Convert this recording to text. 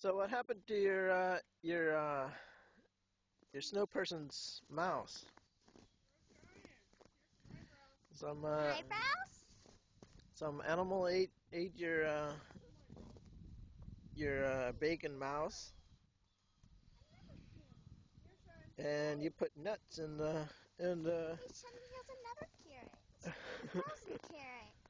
So what happened to your snow person's mouse? Some Eyebrows? some animal ate your bacon mouse, and you put nuts in the Hey, Shun, he has another carrot. A frozen carrot.